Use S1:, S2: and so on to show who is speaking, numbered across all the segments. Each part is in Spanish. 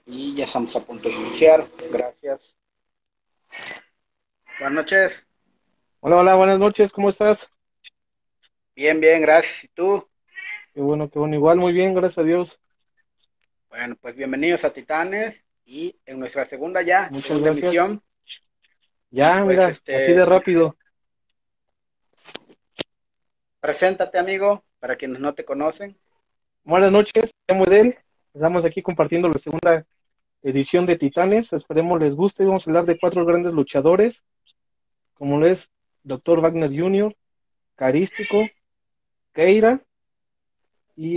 S1: Y ya estamos a punto de iniciar. Gracias. Buenas noches.
S2: Hola, hola, buenas noches, ¿cómo estás?
S1: Bien, bien, gracias. ¿Y tú?
S2: Qué bueno, igual, muy bien, gracias a Dios.
S1: Bueno, pues bienvenidos a Titanes y en nuestra
S2: Muchas
S1: segunda
S2: gracias.
S1: emisión. Y
S2: Ya,
S1: pues
S2: mira, así de rápido.
S1: preséntate, amigo, para quienes no te conocen.
S2: Buenas noches, me llamo Edel. Estamos aquí compartiendo la segunda edición de Titanes. Esperemos les guste. Vamos a hablar de cuatro grandes luchadores, como lo es Dr. Wagner Jr., Carístico, Keira y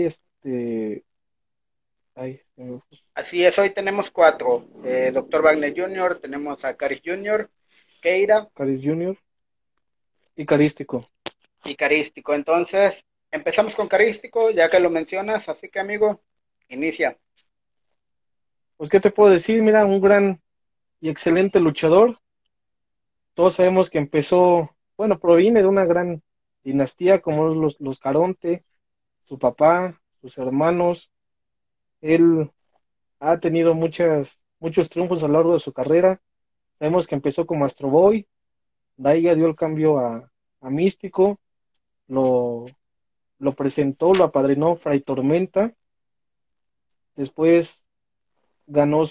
S2: ay,
S1: Así es, hoy tenemos cuatro. Dr. Wagner Jr., tenemos a Caris Jr., Keira
S2: Caris Jr. y Carístico.
S1: y Carístico. Entonces, empezamos con Carístico, ya que lo mencionas. Así que, amigo, inicia.
S2: Pues, ¿qué te puedo decir? Mira, un gran y excelente luchador. Todos sabemos que empezó, bueno, proviene de una gran dinastía como los Caronte, su papá, sus hermanos. Él ha tenido muchos triunfos a lo largo de su carrera. Sabemos que empezó como Astro Boy, de ahí ya dio el cambio a Místico, lo, lo presentó, lo apadrinó Fray Tormenta, después ganó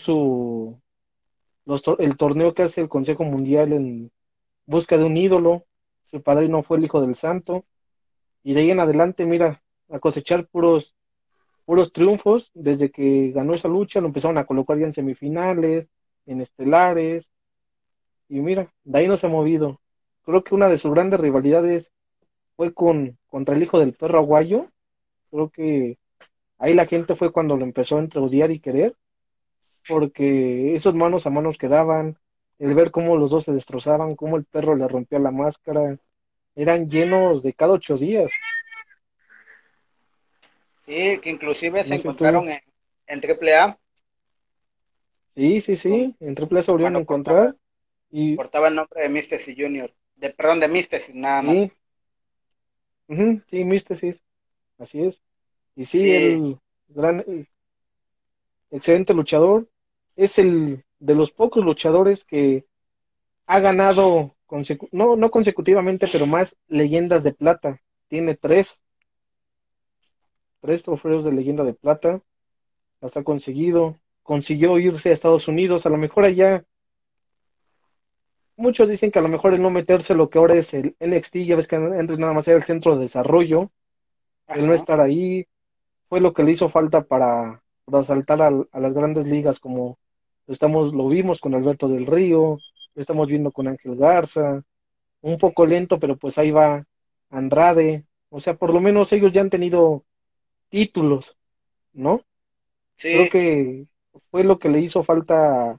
S2: el torneo que hace el Consejo Mundial en busca de un ídolo, su padrino fue el Hijo del Santo, y de ahí en adelante, mira, a cosechar puros triunfos, desde que ganó esa lucha, lo empezaron a colocar ya en semifinales, en estelares, y mira, de ahí no se ha movido. Creo que una de sus grandes rivalidades fue contra el hijo del perro aguayo. Creo que ahí la gente fue cuando lo empezó entre odiar y querer, porque esos manos a manos que daban, el ver cómo los dos se destrozaban, cómo el perro le rompía la máscara, eran llenos de cada 8 días.
S1: Sí, que inclusive se
S2: No sé tú.
S1: encontraron en AAA
S2: Sí, sí,
S1: con,
S2: sí, en Triple S volvieron a
S1: cuando portaba
S2: encontrar. Y
S1: portaba el nombre de Místesis Junior. Perdón, de Místesis, nada más.
S2: sí, ujú, sí, Místesis, así es. Y sí,
S1: Sí,
S2: el gran, excelente luchador, es el de los pocos luchadores que ha ganado, no consecutivamente, pero más leyendas de plata. Tiene tres trofeos de leyenda de plata, las ha conseguido. Consiguió irse a Estados Unidos, a lo mejor allá, muchos dicen que a lo mejor el no meterse lo que ahora es el NXT, ya ves que antes nada más era el centro de desarrollo, el no
S1: ajá.
S2: estar ahí, fue lo que le hizo falta para saltar a las grandes ligas, como lo vimos con Alberto del Río, lo estamos viendo con Ángel Garza, un poco lento, pero pues ahí va Andrade, o sea, por lo menos ellos ya han tenido títulos, ¿no? Creo
S1: Sí,
S2: que fue lo que le hizo falta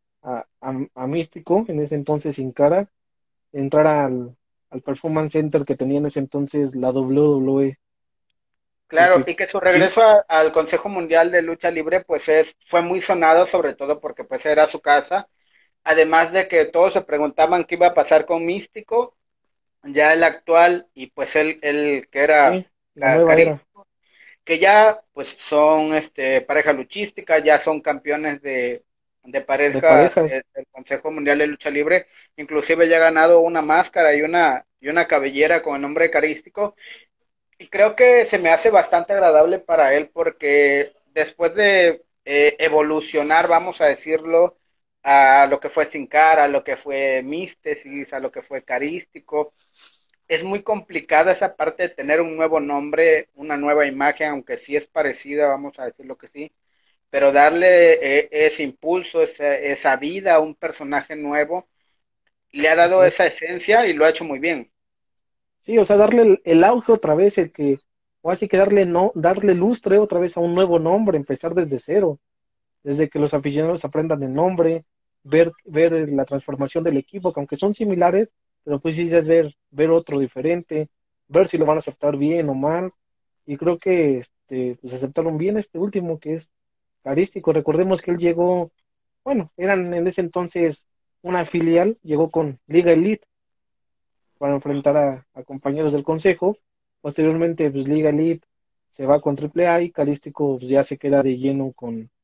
S2: a Místico en ese entonces sin cara, entrar al Performance Center que tenía en ese entonces la WWE,
S1: claro,
S2: porque
S1: y que su
S2: sí,
S1: regreso al Consejo Mundial de Lucha Libre pues fue muy sonado, sobre todo porque pues era su casa, además de que todos se preguntaban qué iba a pasar con Místico, ya el actual y pues él que era
S2: sí, la nueva
S1: Cari,
S2: era
S1: que ya pues son pareja luchística, ya son campeones de
S2: de
S1: parejas
S2: parejas.
S1: del Consejo Mundial de Lucha Libre, inclusive ya ha ganado una máscara y una cabellera con el nombre carístico, y creo que se me hace bastante agradable para él porque después de evolucionar, vamos a decirlo, a lo que fue Sin Cara, a lo que fue Místesis, a lo que fue Carístico, es muy complicada esa parte de tener un nuevo nombre, una nueva imagen, aunque sí es parecida, vamos a decirlo que sí, pero darle ese impulso, esa vida a un personaje nuevo, le ha dado
S2: Así es.
S1: esa esencia y lo ha hecho muy bien.
S2: Sí, o sea, darle el auge otra vez, o así que darle lustre otra vez a un nuevo nombre, empezar desde cero, desde que los aficionados aprendan el nombre, ver la transformación del equipo, que aunque son similares, pero pues sí es ver otro diferente, ver si lo van a aceptar bien o mal, y creo que pues aceptaron bien este último, que es carístico. Recordemos que él llegó, bueno, eran en ese entonces una filial, llegó con Liga Elite para enfrentar a compañeros del consejo. Posteriormente, pues Liga Elite se va con Triple A y Calístico pues, ya se queda de lleno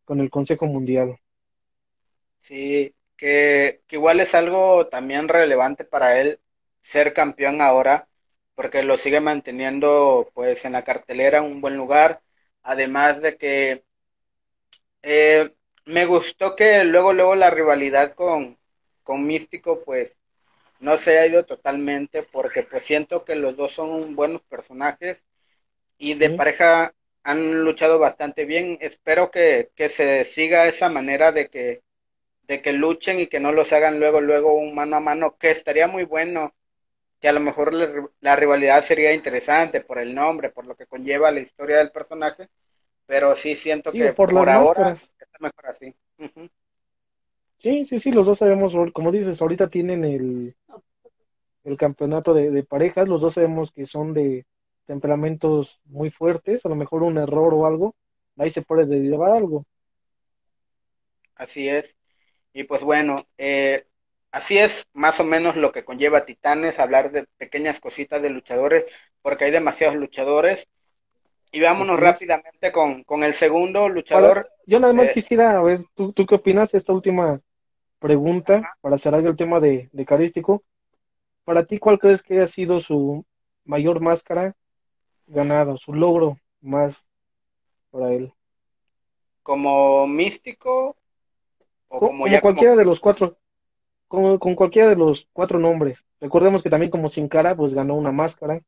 S2: con el Consejo Mundial.
S1: Sí, que igual es algo también relevante para él ser campeón ahora, porque lo sigue manteniendo pues en la cartelera un buen lugar, además de que eh, me gustó que luego la rivalidad con Místico pues no se ha ido totalmente, porque pues siento que los dos son buenos personajes y de
S2: ¿Sí?
S1: pareja han luchado bastante bien. Espero que se siga esa manera de que luchen y que no los hagan luego un mano a mano, que estaría muy bueno, que a lo mejor la rivalidad sería interesante por el nombre, por lo que conlleva la historia del personaje, pero sí siento
S2: Sí, o
S1: que
S2: por las
S1: por ahora
S2: máscaras.
S1: está mejor así. Ujú.
S2: Sí, sí, sí, los dos sabemos, como dices, ahorita tienen el campeonato de parejas, los dos sabemos que son de temperamentos muy fuertes, a lo mejor un error o algo, ahí se puede derivar algo.
S1: Así es. Y pues bueno, así es más o menos lo que conlleva Titanes, hablar de pequeñas cositas de luchadores, porque hay demasiados luchadores. Y vámonos
S2: Así es.
S1: rápidamente con el segundo
S2: Para,
S1: luchador.
S2: yo nada más
S1: eh,
S2: quisiera, a ver, ¿tú qué opinas de esta última pregunta para cerrar el tema de Carístico? Para ti, ¿cuál crees que ha sido su mayor máscara ganada, su logro más para él?
S1: como místico o como
S2: Como
S1: ya como
S2: cualquiera de los cuatro, con cualquiera de los cuatro nombres. Recordemos que también como Sin Cara, pues ganó una máscara.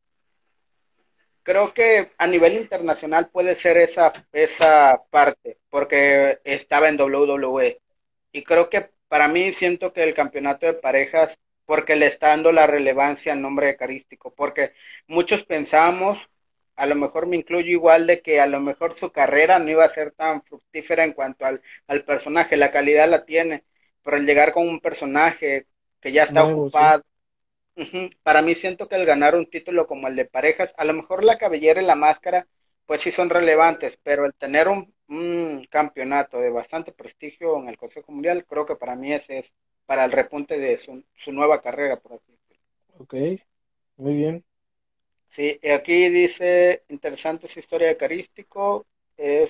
S1: creo que a nivel internacional puede ser esa parte, porque estaba en WWE. Y creo que para mí siento que el campeonato de parejas, porque le está dando la relevancia al nombre de Carístico, porque muchos pensamos, a lo mejor me incluyo igual, de que a lo mejor su carrera no iba a ser tan fructífera en cuanto al personaje, la calidad la tiene, pero el llegar con un personaje que ya está
S2: Nuevo, sí.
S1: ocupado. Ujú. Para mí siento que el ganar un título como el de parejas, a lo mejor la cabellera y la máscara, pues sí son relevantes, pero el tener un campeonato de bastante prestigio en el Consejo Mundial, creo que para mí ese es para el repunte de su nueva carrera, por así decirlo.
S2: Ok, muy bien.
S1: Sí, y aquí dice, interesante su historia de Carístico, es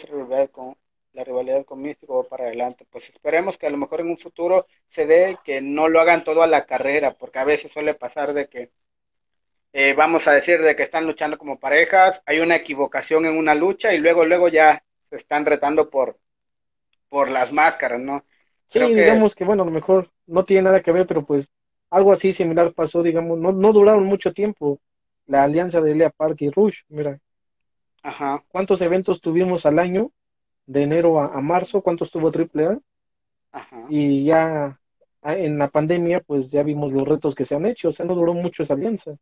S1: la rivalidad con Místico va para adelante. Pues esperemos que a lo mejor en un futuro se dé que no lo hagan todo a la carrera, porque a veces suele pasar de que vamos a decir de que están luchando como parejas, hay una equivocación en una lucha y luego ya se están retando por las máscaras, ¿no? Creo
S2: Sí,
S1: que,
S2: digamos que bueno, a lo mejor no tiene nada que ver, pero pues algo así similar pasó, digamos, no duraron mucho tiempo la alianza de Lea Park y Rush. Mira,
S1: ajá,
S2: ¿cuántos eventos tuvimos al año? De enero a marzo, ¿cuántos tuvo AAA?
S1: ajá,
S2: Y ya en la pandemia, pues ya vimos los retos que se han hecho, o sea, no duró mucho esa alianza.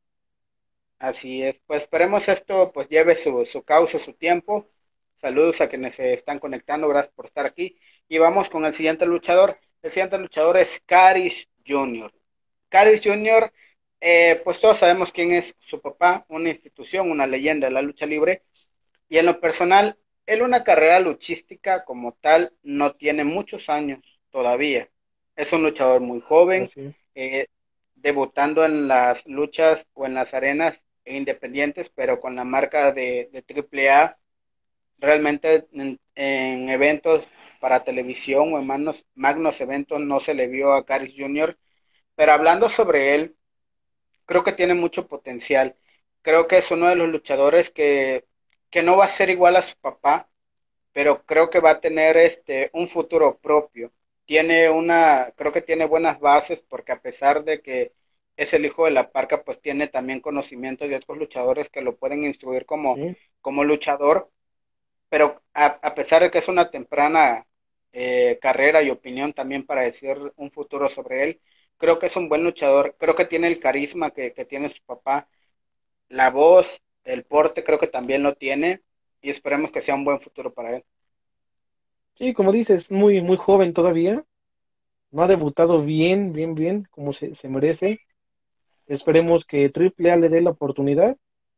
S1: así es. Pues esperemos esto pues lleve su causa, su tiempo. Saludos a quienes se están conectando, gracias por estar aquí. Y vamos con el siguiente luchador. El siguiente luchador es Caris Jr. Caris Jr., pues todos sabemos quién es su papá, una institución, una leyenda de la lucha libre. Y en lo personal, él una carrera luchística como tal no tiene muchos años todavía. Es un luchador muy joven,
S2: Así,
S1: eh, debutando en las luchas o en las arenas independientes, pero con la marca de AAA. Realmente en eventos para televisión o en magnos eventos no se le vio a Caris Jr., pero hablando sobre él, creo que tiene mucho potencial. Creo que es uno de los luchadores que no va a ser igual a su papá, pero creo que va a tener un futuro propio. Creo que tiene buenas bases porque a pesar de que es el hijo de la parca, pues tiene también conocimientos de otros luchadores que lo pueden instruir
S2: sí.
S1: como luchador, pero a pesar de que es una temprana carrera y opinión también para decir un futuro sobre él, creo que es un buen luchador, creo que tiene el carisma que tiene su papá, la voz, el porte creo que también lo tiene y esperemos que sea un buen futuro para él.
S2: Sí, como dices, muy, muy joven todavía, no ha debutado bien, como se merece. Esperemos que AAA le dé la oportunidad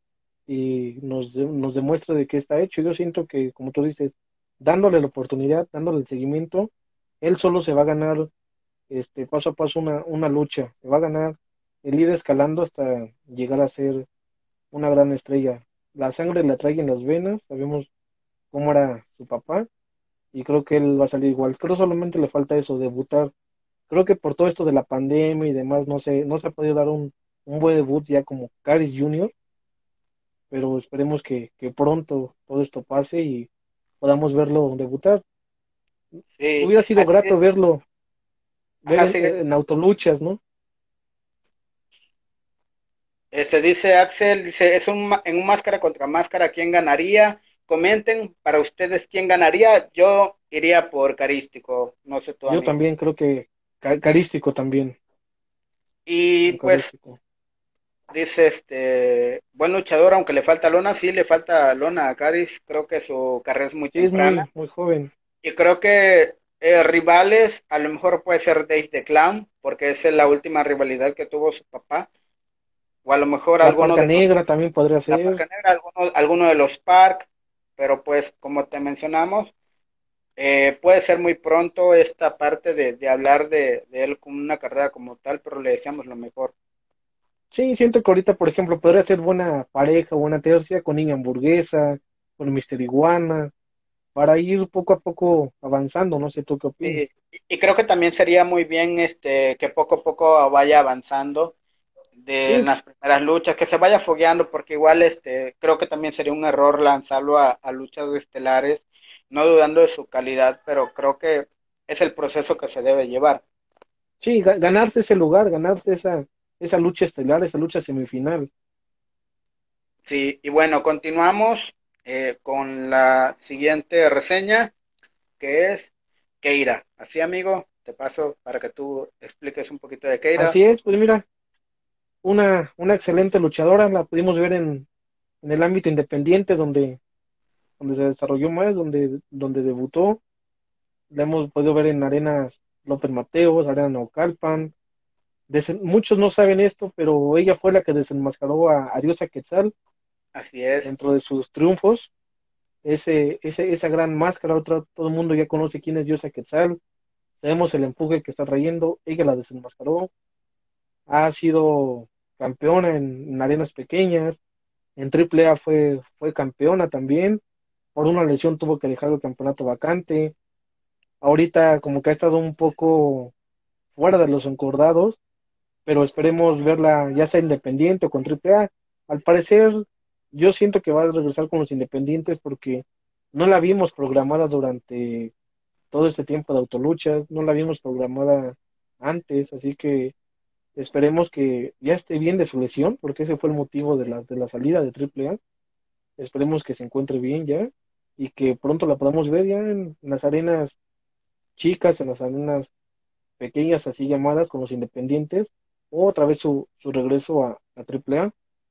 S2: y nos demuestre de qué está hecho. Yo siento que, como tú dices, dándole la oportunidad, dándole el seguimiento, él solo se va a ganar paso a paso una lucha, se va a ganar el ir escalando hasta llegar a ser una gran estrella. La sangre la trae en las venas, sabemos cómo era su papá y creo que él va a salir igual. Creo solamente le falta eso, debutar. Creo que por todo esto de la pandemia y demás, no se ha podido dar un buen debut ya como Caris Junior, pero esperemos que pronto todo esto pase y podamos verlo debutar.
S1: Sí,
S2: Hubiera sido
S1: así
S2: grato
S1: es.
S2: verlo, ver
S1: Ajá, sigue.
S2: en autoluchas, ¿no?
S1: Este dice Axel, dice, en un máscara contra máscara, ¿quién ganaría? Comenten para ustedes quién ganaría. Yo iría por Carístico, no sé tu
S2: Yo
S1: amigo.
S2: también creo que Carístico también,
S1: Y
S2: con
S1: pues
S2: Carístico.
S1: dice buen luchador, aunque le falta lona, sí le falta lona a Caris, creo que su carrera es muy
S2: Sí, es
S1: temprana.
S2: muy joven.
S1: Y creo que rivales, a lo mejor puede ser Dave the Clown, porque esa es la última rivalidad que tuvo su papá. O a lo mejor
S2: La
S1: alguno
S2: Parca
S1: de los,
S2: Negra también podría
S1: la
S2: ser.
S1: Parca Negra, alguno de los Park, pero pues como te mencionamos, puede ser muy pronto esta parte de hablar de él como una carrera como tal, pero le deseamos lo mejor.
S2: Sí, siento que ahorita, por ejemplo, podría ser buena pareja, buena tercia con Niña Hamburguesa, con Mister Iguana, para ir poco a poco avanzando. No sé tú qué
S1: Sí,
S2: opinas.
S1: y creo que también sería muy bien que poco a poco vaya avanzando de
S2: Sí,
S1: las primeras luchas, que se vaya fogueando, porque igual creo que también sería un error lanzarlo a luchas estelares, no dudando de su calidad, pero creo que es el proceso que se debe llevar.
S2: sí, ganarse ese lugar, ganarse esa lucha estelar, esa lucha semifinal.
S1: Sí, y bueno, continuamos con la siguiente reseña, que es Keira. Así, amigo, te paso para que tú expliques un poquito de Keira.
S2: Así es, pues mira, una excelente luchadora, la pudimos ver en el ámbito independiente donde se desarrolló más, donde debutó. La hemos podido ver en arenas López Mateos, Arena Naucalpan. Muchos no saben esto, pero ella fue la que desenmascaró a Diosa Quetzal
S1: Así es,
S2: dentro de sus triunfos. Esa gran máscara, todo el mundo ya conoce quién es Diosa Quetzal. Sabemos el empuje que está trayendo. Ella la desenmascaró. Ha sido campeona en arenas pequeñas. En Triple A fue campeona también. Por una lesión tuvo que dejar el campeonato vacante. Ahorita como que ha estado un poco fuera de los encordados, pero esperemos verla ya sea independiente o con Triple A. Al parecer, yo siento que va a regresar con los independientes porque no la vimos programada durante todo este tiempo de autoluchas, no la vimos programada antes, así que esperemos que ya esté bien de su lesión, porque ese fue el motivo de la salida de Triple A. Esperemos que se encuentre bien ya y que pronto la podamos ver ya en las arenas chicas, en las arenas pequeñas así llamadas con los independientes, o otra vez su regreso a AAA.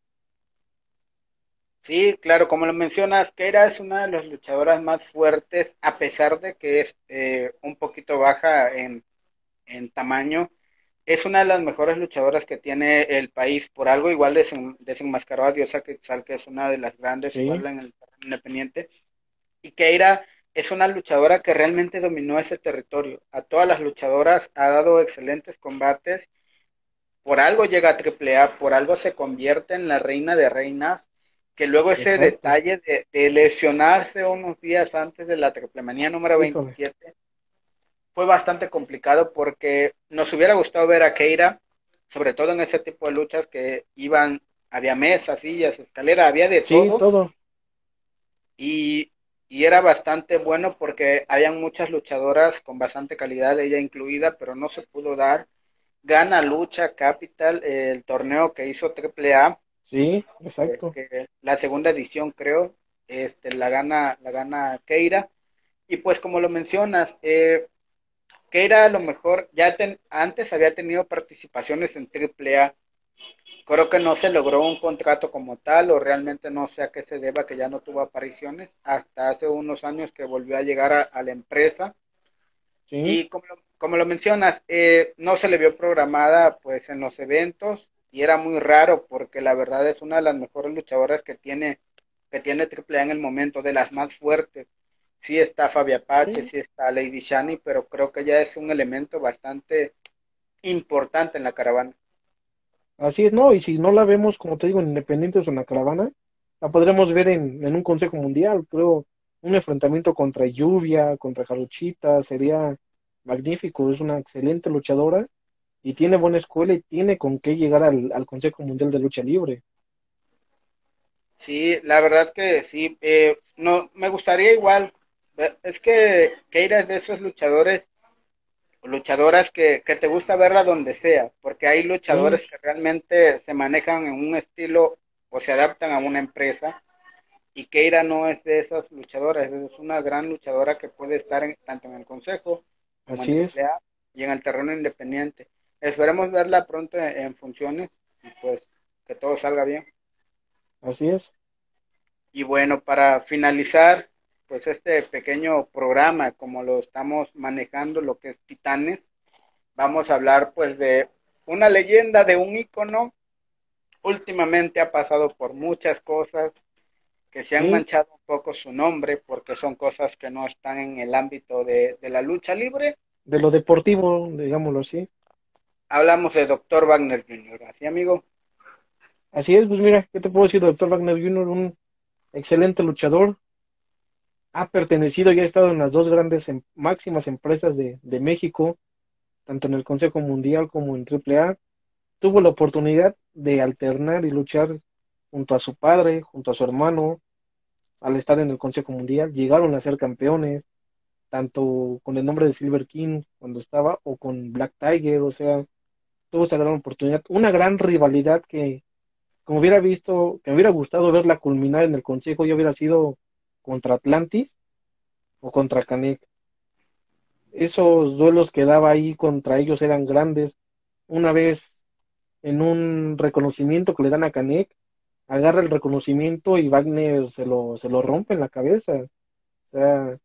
S1: sí, claro, como lo mencionas, Keira es una de las luchadoras más fuertes, a pesar de que es un poquito baja en tamaño. Es una de las mejores luchadoras que tiene el país. Por algo, igual desenmascaró a Diosa Quetzal, que es una de las grandes, igual
S2: Sí,
S1: en el terreno independiente. Y Keira es una luchadora que realmente dominó ese territorio. A todas las luchadoras ha dado excelentes combates. Por algo llega a Triple A, por algo se convierte en la reina de reinas. Que luego ese
S2: exacto.
S1: detalle de lesionarse unos días antes de la Triplemanía número
S2: Híjole.
S1: 27 fue bastante complicado porque nos hubiera gustado ver a Keira, sobre todo en ese tipo de luchas que iban, había mesas, sillas, escalera, había de
S2: Sí,
S1: todo
S2: todo.
S1: y, y era bastante bueno porque habían muchas luchadoras con bastante calidad, ella incluida, pero no se pudo dar. Gana Lucha Capital, el torneo que hizo Triple A,
S2: Sí, exacto.
S1: que la segunda edición creo, la gana Keira. Y pues como lo mencionas, Keira a lo mejor antes había tenido participaciones en Triple A. Creo que no se logró un contrato como tal o realmente no sé a qué se deba que ya no tuvo apariciones hasta hace unos años que volvió a llegar a la empresa.
S2: Sí,
S1: Y como lo mencionas, no se le vio programada pues en los eventos y era muy raro porque la verdad es una de las mejores luchadoras que tiene Triple A en el momento, de las más fuertes. Sí está Fabi Apache,
S2: sí.
S1: sí está Lady Shani, pero creo que ya es un elemento bastante importante en la caravana.
S2: Así es, ¿no? Y si no la vemos, como te digo, en Independientes o en la Caravana, la podremos ver en un Consejo Mundial, creo, un enfrentamiento contra Lluvia, contra Jarochita, sería magnífico, es una excelente luchadora y tiene buena escuela y tiene con qué llegar al Consejo Mundial de Lucha Libre.
S1: Sí, la verdad que sí. No, me gustaría igual. Es que Keira es de esos luchadores o luchadoras que te gusta verla donde sea, porque hay
S2: Sí,
S1: luchadores que realmente se manejan en un estilo o se adaptan a una empresa. Y Keira no es de esas luchadoras, es una gran luchadora que puede estar tanto en el Consejo como en
S2: así es,
S1: AAA y en el terreno independiente. Esperemos verla pronto en funciones y pues que todo salga bien.
S2: así es.
S1: Y bueno, para finalizar, pues este pequeño programa, como lo estamos manejando, lo que es Titanes, vamos a hablar pues de una leyenda, de un ícono. Últimamente ha pasado por muchas cosas que se han
S2: Sí,
S1: manchado un poco su nombre porque son cosas que no están en el ámbito de la lucha libre.
S2: de lo deportivo, digámoslo así.
S1: Hablamos de Dr. Wagner Jr., ¿así amigo?
S2: Así es, pues mira, ¿qué te puedo decir, doctor Wagner Jr., un excelente luchador, ha pertenecido y ha estado en las dos grandes máximas empresas de México, tanto en el Consejo Mundial como en AAA. Tuvo la oportunidad de alternar y luchar junto a su padre, junto a su hermano, al estar en el Consejo Mundial. Llegaron a ser campeones, tanto con el nombre de Silver King cuando estaba, o con Black Tiger, o sea, tuvo esa gran oportunidad. Una gran rivalidad que, como hubiera visto, que me hubiera gustado verla culminar en el Consejo, ya hubiera sido contra Atlantis o contra Canek. Esos duelos que daba ahí contra ellos eran grandes. Una vez en un reconocimiento que le dan a Canek, agarra el reconocimiento y Wagner se lo rompe en la cabeza. O sea,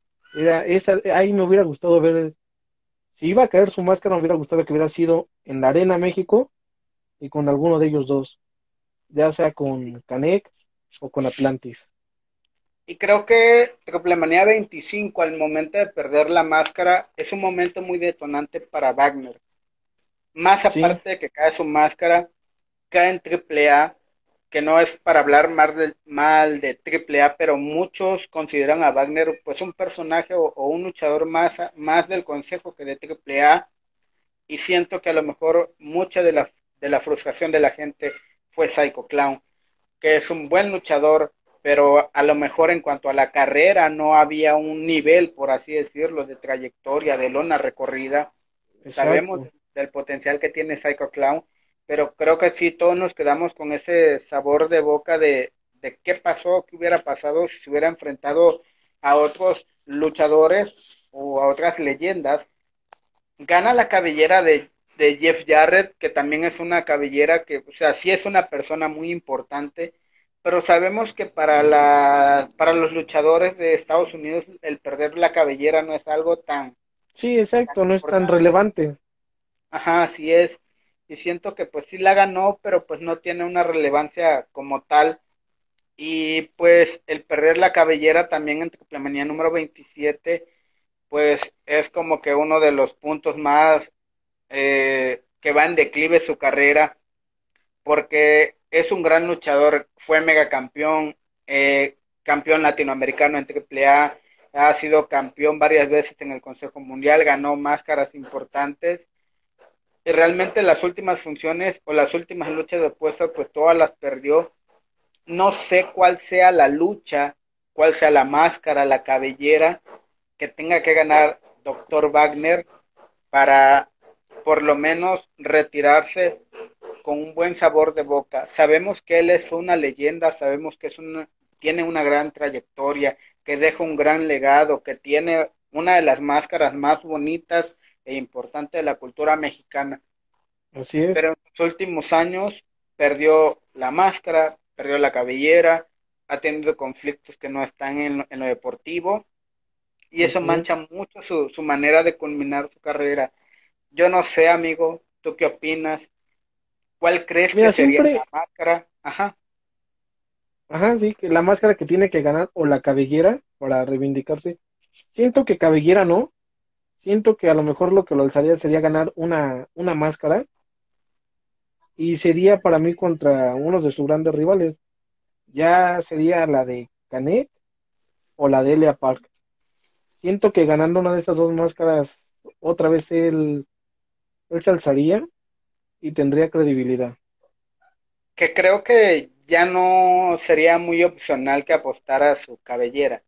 S2: ahí me hubiera gustado ver, si iba a caer su máscara, me hubiera gustado que hubiera sido en la Arena México y con alguno de ellos dos, ya sea con Canek o con Atlantis.
S1: Y creo que Triple Manía 25, al momento de perder la máscara, es un momento muy detonante para Wagner. Más
S2: Sí,
S1: aparte de que cae su máscara, cae en Triple A, que no es para hablar mal de Triple A, pero muchos consideran a Wagner pues un personaje o un luchador más del consejo que de Triple A, y siento que a lo mejor mucha de la frustración de la gente fue Psycho Clown, que es un buen luchador, pero a lo mejor en cuanto a la carrera no había un nivel, por así decirlo, de trayectoria, de lona recorrida. Sabemos
S2: exacto.
S1: del potencial que tiene Psycho Clown, pero creo que sí todos nos quedamos con ese sabor de boca de qué pasó, qué hubiera pasado si se hubiera enfrentado a otros luchadores o a otras leyendas. Gana la cabellera de Jeff Jarrett, que también es una cabellera que, o sea, sí es una persona muy importante, pero sabemos que para los luchadores de Estados Unidos el perder la cabellera no es algo
S2: Sí,
S1: tan
S2: exacto, no es tan
S1: importante.
S2: relevante.
S1: Ajá, así es. Y siento que pues sí la ganó, pero pues no tiene una relevancia como tal. Y pues el perder la cabellera también en Triplemanía número 27, pues es como que uno de los puntos más que va en declive su carrera, porque es un gran luchador, fue megacampeón, campeón latinoamericano en AAA, ha sido campeón varias veces en el Consejo Mundial, ganó máscaras importantes y realmente las últimas funciones o las últimas luchas de puestos pues todas las perdió. No sé cuál sea la lucha, cuál sea la máscara, la cabellera que tenga que ganar Dr. Wagner para por lo menos retirarse con un buen sabor de boca. Sabemos que él es una leyenda, sabemos que tiene una gran trayectoria, que deja un gran legado, que tiene una de las máscaras más bonitas e importantes de la cultura mexicana,
S2: Así es,
S1: pero en los últimos años perdió la máscara, perdió la cabellera, ha tenido conflictos que no están en lo deportivo y eso
S2: así es.
S1: mancha mucho su manera de culminar su carrera. Yo no sé, amigo, ¿tú qué opinas? ¿Cuál crees que
S2: Mira,
S1: sería la
S2: siempre,
S1: máscara? Ajá.
S2: ajá, sí, que la máscara que tiene que ganar o la cabellera para reivindicarse. Siento que cabellera no, siento que a lo mejor lo que lo alzaría sería ganar una máscara y sería para mí contra uno de sus grandes rivales. Ya sería la de Canek o la de Elia Park. Siento que ganando una de esas dos máscaras, otra vez él se alzaría y tendría credibilidad.
S1: Que creo que ya no sería muy opcional que apostara a su cabellera.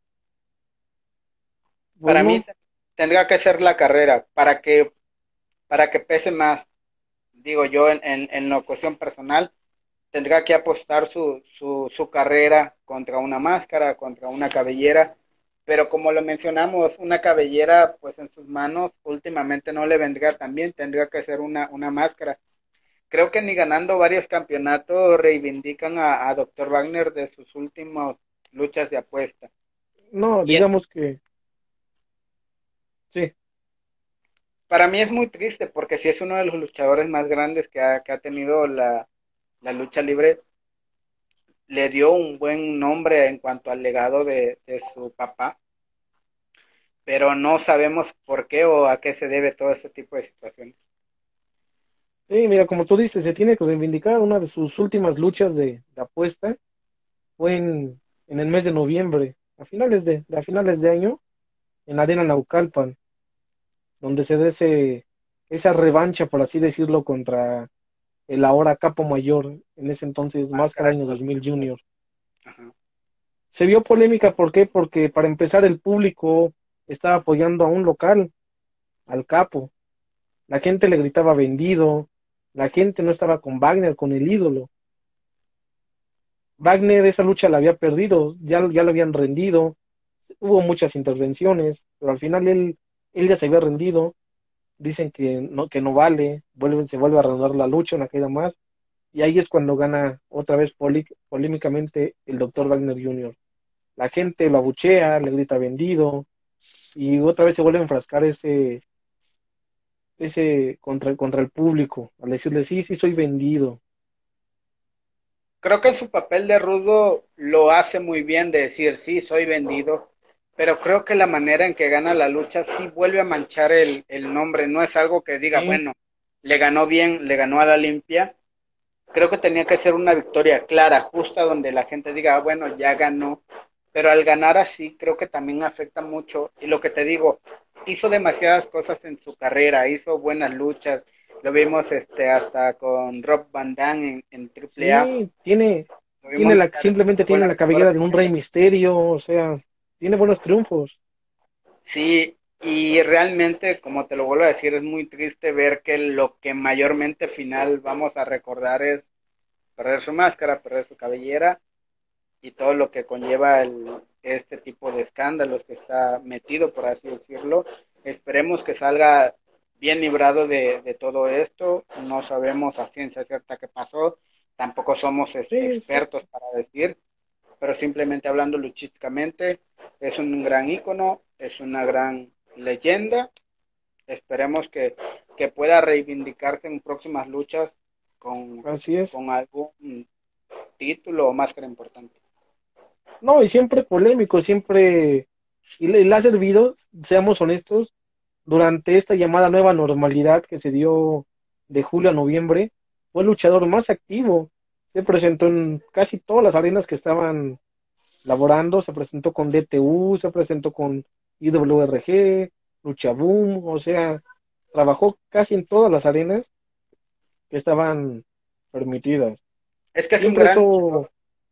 S1: Para mí
S2: Bueno,
S1: tendría que ser la carrera para que pese más. Digo yo en la cuestión personal, tendría que apostar su carrera contra una máscara, contra una cabellera, pero como lo mencionamos, una cabellera pues en sus manos últimamente no le vendría tan bien, tendría que ser una máscara. Creo que ni ganando varios campeonatos reivindican a Dr. Wagner de sus últimas luchas de apuesta.
S2: no,
S1: Y
S2: digamos que sí,
S1: para mí es muy triste porque sí es uno de los luchadores más grandes que ha tenido la lucha libre. Le dio un buen nombre en cuanto al legado de su papá, pero no sabemos por qué o a qué se debe todo este tipo de situaciones.
S2: sí, mira, como tú dices, se tiene que reivindicar. Una de sus últimas luchas de apuesta fue en el mes de noviembre, a finales de año, en la Arena Naucalpan, donde se da esa revancha, por así decirlo, contra el ahora capo mayor, en ese entonces Máscara
S1: Máscara
S2: Año
S1: en
S2: 2000
S1: 2000.
S2: Junior.
S1: Ajá.
S2: Se vio polémica, ¿por qué? Porque para empezar el público estaba apoyando a un local, al capo. La gente le gritaba vendido, la gente no estaba con Wagner, con el ídolo. Wagner esa lucha la había perdido, ya lo habían rendido, hubo muchas intervenciones, pero al final él ya se había rendido, dicen que no vale, se vuelve a reanudar la lucha, una caída más, y ahí es cuando gana otra vez polémicamente el Dr. Wagner Jr. La gente lo abuchea, le grita vendido, y otra vez se vuelve a enfrascar ese contra el público, al decirle, sí, sí, soy vendido.
S1: Creo que en su papel de rudo lo hace muy bien de decir, sí, soy vendido, pero creo que la manera en que gana la lucha sí vuelve a manchar el nombre, no es algo que diga,
S2: Sí,
S1: bueno, le ganó bien, le ganó a la limpia. Creo que tenía que ser una victoria clara, justa, donde la gente diga, ah, bueno, ya ganó, pero al ganar así creo que también afecta mucho. Y lo que te digo, hizo demasiadas cosas en su carrera, hizo buenas luchas, lo vimos hasta con Rob Van Dam en AAA,
S2: sí,
S1: lo vimos luchar en
S2: simplemente
S1: muy
S2: tiene
S1: buenas
S2: la cabellera de un rey
S1: categorías.
S2: misterio, o sea, tiene buenos triunfos.
S1: Sí, y realmente, como te lo vuelvo a decir, es muy triste ver que lo que mayormente final vamos a recordar es perder su máscara, perder su cabellera y todo lo que conlleva este tipo de escándalos que está metido, por así decirlo. Esperemos que salga bien librado de todo esto. No sabemos a ciencia cierta qué pasó. Tampoco somos
S2: Sí, sí.
S1: expertos para decir, pero simplemente hablando luchísticamente, es un gran ícono, es una gran leyenda. Esperemos que pueda reivindicarse en próximas luchas con,
S2: Así es.
S1: con algún título o máscara importante.
S2: No, y siempre polémico, siempre, le ha servido, seamos honestos, durante esta llamada nueva normalidad que se dio de julio a noviembre, fue el luchador más activo. Se presentó en casi todas las arenas que estaban laborando, se presentó con DTU, se presentó con IWRG, Lucha Boom, o sea, trabajó casi en todas las arenas que estaban permitidas.
S1: Es que es un
S2: Siempre
S1: gran luchador.
S2: eso,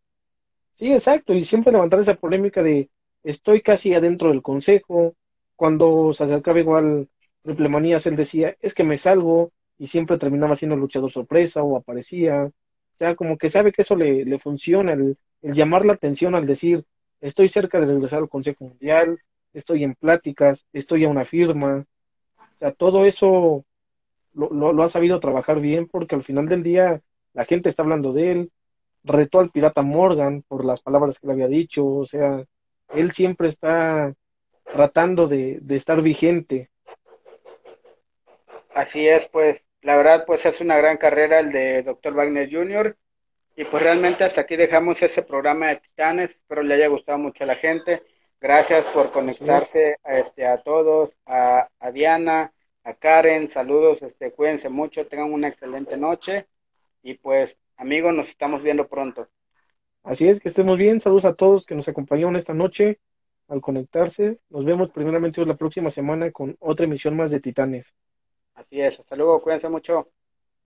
S2: sí, exacto, y siempre levantar esa polémica de estoy casi adentro del consejo, cuando se acercaba igual Triple Manías, él decía, es que me salgo, y siempre terminaba siendo luchador sorpresa o aparecía, o sea, como que sabe que eso le funciona, el llamar la atención al decir, estoy cerca de regresar al Consejo Mundial, estoy en pláticas, estoy a una firma, o sea, todo eso lo ha sabido trabajar bien porque al final del día la gente está hablando de él, retó al pirata Morgan por las palabras que le había dicho, o sea, él siempre está tratando de estar vigente.
S1: Así es, pues, la verdad, pues es una gran carrera el de Dr. Wagner Jr. Y pues realmente hasta aquí dejamos ese programa de Titanes. Espero le haya gustado mucho a la gente. Gracias por
S2: Así es,
S1: conectarse a todos, a Diana, a Karen. Saludos, cuídense mucho, tengan una excelente noche. Y pues, amigos, nos estamos viendo pronto.
S2: así es, que estemos bien, saludos a todos que nos acompañaron esta noche al conectarse. Nos vemos primeramente la próxima semana con otra emisión más de Titanes.
S1: Así es, hasta luego, cuídense mucho.